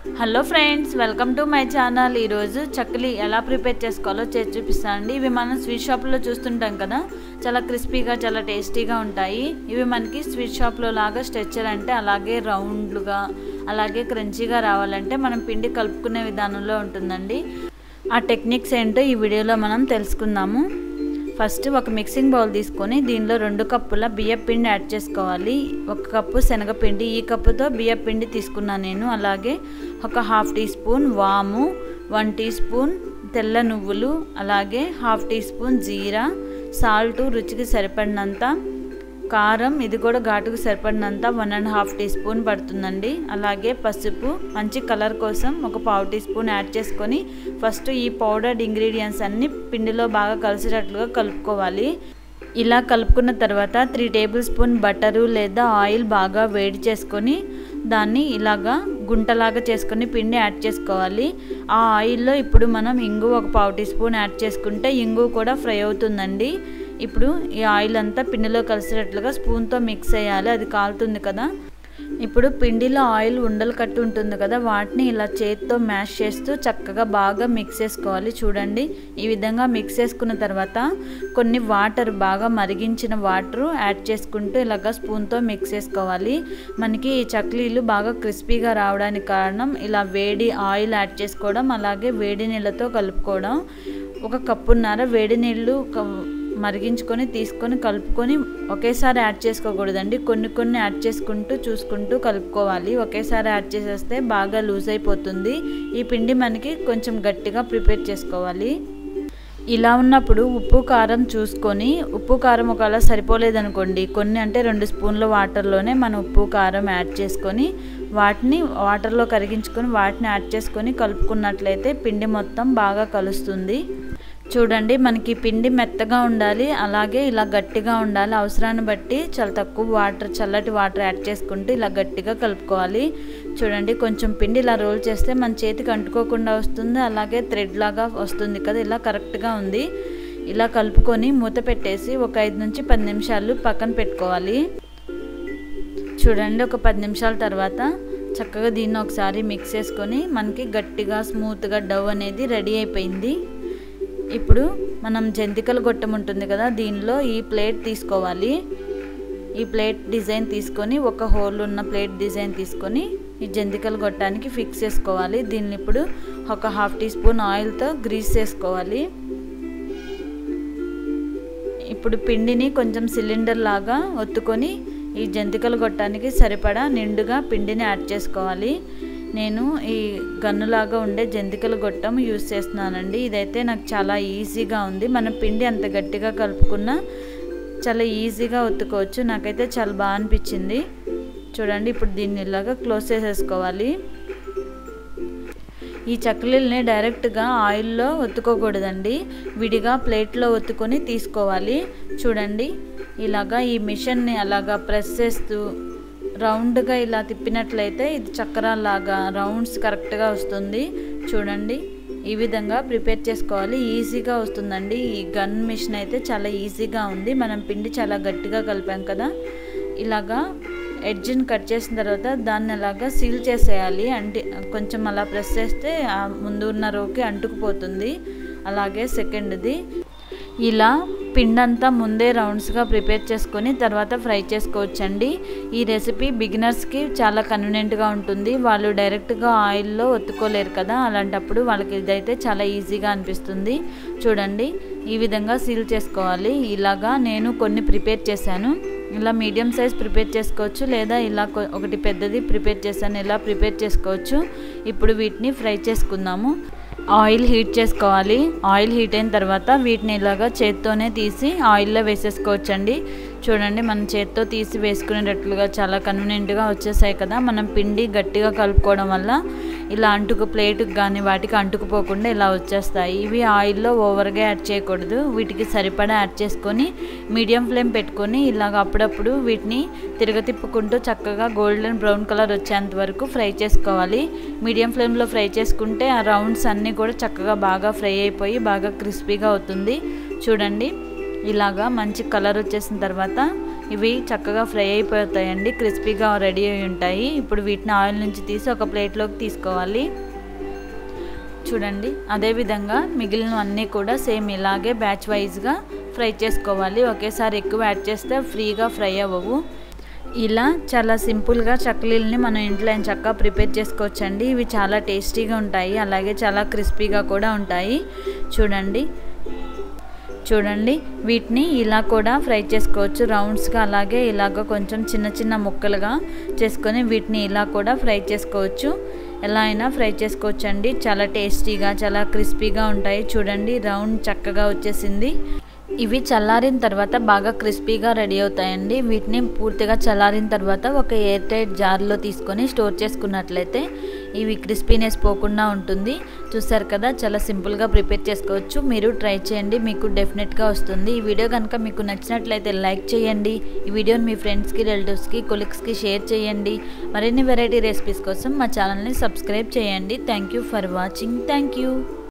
Hello friends, welcome to my channel. ఈరోజు చక్లీ ఎలా prepare చేసుకోవాలో చేసి చూపిస్తానండి. ఇవి మనం స్వీట్ షాప్లో చూస్తుంటాం కదా, చాలా క్రిస్పీగా చాలా టేస్టీగా ఉంటాయి. ఇవి మనకి స్వీట్ షాప్లో లాగా స్ట్రెచ్చర్ అంటే అలాగే రౌండ్లుగా అలాగే క్రంచీగా రావాలంటే మనం పిండి కలుపుకునే విధానంలో ఉంటుందండి. ఆ టెక్నిక్స్ ఏంటో ఈ వీడియోలో మనం తెలుసుకుందాము. ఫస్ట్ ఒక మిక్సింగ్ బౌల్ తీసుకొని దీనిలో 2 కప్పుల బియ్యం పిండి యాడ్ చేసుకోవాలి. 1 కప్పు శనగపిండి, ఈ కప్పుతో బియ్యం పిండి తీసుకున్నాను నేను. అలాగే ఒక 1/2 టీ స్పూన్ వాము, 1 టీ స్పూన్ తెల్ల నువ్వులు, అలాగే 1/2 టీ స్పూన్ జీరా, సాల్ట్ రుచికి సరిపడినంత, కారం ఇది కూడా ఘాటుకు సరిపడినంత 1.5 టీ స్పూన్ పడుతుందండి. అలాగే పసుపు మంచి కలర్ కోసం ఒక 1/4 టీ స్పూన్ యాడ్ చేసుకొని ఫస్ట్ ఈ పౌడర్డ్ ఇంగ్రీడియంట్స్ అన్నీ పిండిలో బాగా కలిసేటట్లుగా కలుపుకోవాలి. ఇలా కలుపుకున్న తర్వాత 3 టేబుల్ స్పూన్ బటరు లేదా ఆయిల్ బాగా వేడి చేసుకొని దాన్ని ఇలాగా గుంటలాగా చేసుకొని పిండి యాడ్ చేసుకోవాలి. ఆ ఆయిల్లో ఇప్పుడు మనం ఇంగు ఒక 1/4 టీ స్పూన్ యాడ్ చేసుకుంటే ఇంగు కూడా ఫ్రై అవుతుందండి. ఇప్పుడు ఈ ఆయిల్ అంతా పిండిలో కలిసేటట్లుగా స్పూన్తో మిక్స్ చేయాలి, అది కాలుతుంది కదా. ఇప్పుడు పిండిలో ఆయిల్ ఉండలు కట్టి ఉంటుంది కదా, వాటిని ఇలా చేతితో మ్యాష్ చేస్తూ చక్కగా బాగా మిక్స్ చేసుకోవాలి. చూడండి, ఈ విధంగా మిక్స్ చేసుకున్న తర్వాత కొన్ని వాటర్ బాగా మరిగించిన వాటర్ యాడ్ చేసుకుంటూ ఇలాగా స్పూన్తో మిక్స్ చేసుకోవాలి. మనకి ఈ చక్లీలు బాగా క్రిస్పీగా రావడానికి కారణం ఇలా వేడి ఆయిల్ యాడ్ చేసుకోవడం, అలాగే వేడి నీళ్ళతో కలుపుకోవడం. 1 కప్పున్నర వేడి నీళ్ళు మరిగించుకొని తీసుకొని కలుపుకొని ఒకేసారి యాడ్ చేసుకోకూడదండి. కొన్ని యాడ్ చేసుకుంటూ చూసుకుంటూ కలుపుకోవాలి. ఒకేసారి యాడ్ చేసేస్తే బాగా లూజ్ అయిపోతుంది. ఈ పిండి మనకి కొంచెం గట్టిగా ప్రిపేర్ చేసుకోవాలి. ఇలా ఉన్నప్పుడు ఉప్పు కారం చూసుకొని, ఉప్పు కారం ఒకవేళ సరిపోలేదనుకోండి, కొన్ని అంటే 2 స్పూన్ల వాటర్లోనే మనం ఉప్పు కారం యాడ్ చేసుకొని వాటిని వాటర్లో కరిగించుకొని వాటిని యాడ్ చేసుకొని కలుపుకున్నట్లయితే పిండి మొత్తం బాగా కలుస్తుంది. చూడండి, మనకి పిండి మెత్తగా ఉండాలి, అలాగే ఇలా గట్టిగా ఉండాలి. అవసరాన్ని బట్టి చాలా తక్కువ వాటర్, చల్లటి వాటర్ యాడ్ చేసుకుంటూ ఇలా గట్టిగా కలుపుకోవాలి. చూడండి, కొంచెం పిండి ఇలా రోల్ చేస్తే మన చేతికి అంటుకోకుండా వస్తుంది, అలాగే థ్రెడ్ లాగా వస్తుంది కదా, ఇలా కరెక్ట్గా ఉంది. ఇలా కలుపుకొని మూత పెట్టేసి ఒక 5 నుంచి 10 నిమిషాలు పక్కన పెట్టుకోవాలి. చూడండి, ఒక 10 నిమిషాల తర్వాత చక్కగా దీన్ని ఒకసారి మిక్స్ చేసుకొని మనకి గట్టిగా స్మూత్గా డవ్ అనేది రెడీ అయిపోయింది. ఇప్పుడు మనం జంతికల గొట్టం ఉంటుంది కదా, దీనిలో ఈ ప్లేట్ తీసుకోవాలి. ఈ ప్లేట్ డిజైన్ తీసుకొని ఒక హోల్ ఉన్న ప్లేట్ డిజైన్ తీసుకొని ఈ జంతికల గొట్టానికి ఫిక్స్ చేసుకోవాలి. దీన్ని ఇప్పుడు ఒక 1/2 టీ స్పూన్ ఆయిల్తో గ్రీస్ చేసుకోవాలి. ఇప్పుడు పిండిని కొంచెం సిలిండర్ లాగా ఒత్తుకొని ఈ జంతికల గొట్టానికి సరిపడా నిండుగా పిండిని యాడ్ చేసుకోవాలి. నేను ఈ గన్నులాగా ఉండే జంతికల గొట్టం యూజ్ చేస్తున్నానండి. ఇదైతే నాకు చాలా ఈజీగా ఉంది. మన పిండి అంత గట్టిగా కలుపుకున్నా చాలా ఈజీగా ఒత్తుకోవచ్చు. నాకైతే చాలా బాగా అనిపించింది. చూడండి, ఇప్పుడు దీన్ని ఇలాగా క్లోజ్ చేసేసుకోవాలి. ఈ చక్లీల్ని డైరెక్ట్గా ఆయిల్లో ఒత్తుకోకూడదండి, విడిగా ప్లేట్లో ఒత్తుకొని తీసుకోవాలి. చూడండి, ఇలాగా ఈ మిషన్ని అలాగా ప్రెస్ చేస్తూ రౌండ్గా ఇలా తిప్పినట్లయితే ఇది చక్రాల్లాగా రౌండ్స్ కరెక్ట్గా వస్తుంది. చూడండి, ఈ విధంగా ప్రిపేర్ చేసుకోవాలి. ఈజీగా వస్తుందండి. ఈ గన్ మిషన్ అయితే చాలా ఈజీగా ఉంది. మనం పిండి చాలా గట్టిగా కలిపాం కదా, ఇలాగా ఎడ్జ్ని కట్ చేసిన తర్వాత దాన్ని అలాగా సీల్ చేసేయాలి. అంటే కొంచెం అలా ప్రెస్ చేస్తే ముందు ఉన్న రోకి అంటుకుపోతుంది. అలాగే సెకండ్ది ఇలా పిండంతా ముందే రౌండ్స్గా ప్రిపేర్ చేసుకొని తర్వాత ఫ్రై చేసుకోవచ్చండి. ఈ రెసిపీ బిగినర్స్కి చాలా కన్వీనియంట్గా ఉంటుంది. వాళ్ళు డైరెక్ట్గా ఆయిల్లో ఒత్తుకోలేరు కదా, అలాంటప్పుడు వాళ్ళకి ఇదైతే చాలా ఈజీగా అనిపిస్తుంది. చూడండి, ఈ విధంగా సీల్ చేసుకోవాలి. ఇలాగా నేను కొన్ని ప్రిపేర్ చేశాను. ఇలా మీడియం సైజ్ ప్రిపేర్ చేసుకోవచ్చు, లేదా ఇలా ఒకటి పెద్దది ప్రిపేర్ చేశాను, ఇలా ప్రిపేర్ చేసుకోవచ్చు. ఇప్పుడు వీటిని ఫ్రై చేసుకుందాము. ఆయిల్ హీట్ చేసుకోవాలి. ఆయిల్ హీట్ అయిన తర్వాత వీటిని ఇలాగా చేత్తోనే తీసి ఆయిల్లో వేసేసుకోవచ్చండి. చూడండి, మనం చేత్తో తీసి వేసుకునేటట్లుగా చాలా కన్వీనియంట్గా వచ్చేసాయి కదా. మనం పిండి గట్టిగా కలుపుకోవడం వల్ల ఇలా ప్లేట్కి కానీ వాటికి అంటుకుపోకుండా ఇలా వచ్చేస్తాయి. ఇవి ఆయిల్లో ఓవర్గా యాడ్ చేయకూడదు, వీటికి సరిపడా యాడ్ చేసుకొని మీడియం ఫ్లేమ్ పెట్టుకొని ఇలాగ అప్పుడప్పుడు వీటిని తిప్పుకుంటూ చక్కగా గోల్డెన్ బ్రౌన్ కలర్ వచ్చేంత వరకు ఫ్రై చేసుకోవాలి. మీడియం ఫ్లేమ్లో ఫ్రై చేసుకుంటే ఆ రౌండ్స్ అన్నీ కూడా చక్కగా బాగా ఫ్రై అయిపోయి బాగా క్రిస్పీగా అవుతుంది. చూడండి, ఇలాగా మంచి కలర్ వచ్చేసిన తర్వాత ఇవి చక్కగా ఫ్రై అయిపోతాయండి, క్రిస్పీగా రెడీ అయి ఉంటాయి. ఇప్పుడు వీటిని ఆయిల్ నుంచి తీసి ఒక ప్లేట్లోకి తీసుకోవాలి. చూడండి, అదేవిధంగా మిగిలినవన్నీ కూడా సేమ్ ఇలాగే బ్యాచ్ వైజ్గా ఫ్రై చేసుకోవాలి. ఒకేసారి ఎక్కువ యాడ్ చేస్తే ఫ్రీగా ఫ్రై అవ్వవు. ఇలా చాలా సింపుల్గా చక్లీలని మనం ఇంట్లో చక్కగా ప్రిపేర్ చేసుకోవచ్చండి. ఇవి చాలా టేస్టీగా ఉంటాయి, అలాగే చాలా క్రిస్పీగా కూడా ఉంటాయి. చూడండి వీటిని ఇలా కూడా ఫ్రై చేసుకోవచ్చు రౌండ్స్గా, అలాగే ఇలాగ కొంచెం చిన్న చిన్న ముక్కలుగా చేసుకొని వీటిని ఇలా కూడా ఫ్రై చేసుకోవచ్చు. ఎలా అయినా ఫ్రై చేసుకోవచ్చు అండి. చాలా టేస్టీగా చాలా క్రిస్పీగా ఉంటాయి. చూడండి రౌండ్ చక్కగా వచ్చేసింది. ఇవి చల్లారిన తర్వాత బాగా క్రిస్పీగా రెడీ అవుతాయండి. వీటిని పూర్తిగా చల్లారిన తర్వాత ఒక ఎయిర్ టైట్ జార్లో తీసుకొని స్టోర్ చేసుకున్నట్లయితే ఇవి క్రిస్పీనెస్ పోకుండా ఉంటుంది. చూసారు కదా, చాలా సింపుల్గా ప్రిపేర్ చేసుకోవచ్చు. మీరు ట్రై చేయండి, మీకు డెఫినెట్గా వస్తుంది. ఈ వీడియో కనుక మీకు నచ్చినట్లయితే లైక్ చేయండి. ఈ వీడియోని మీ ఫ్రెండ్స్కి, రిలేటివ్స్కి, కొలీగ్స్కి షేర్ చేయండి. మరిన్ని వెరైటీ రెసిపీస్ కోసం మా ఛానల్ని సబ్స్క్రైబ్ చేయండి. Thank you for watching. Thank you.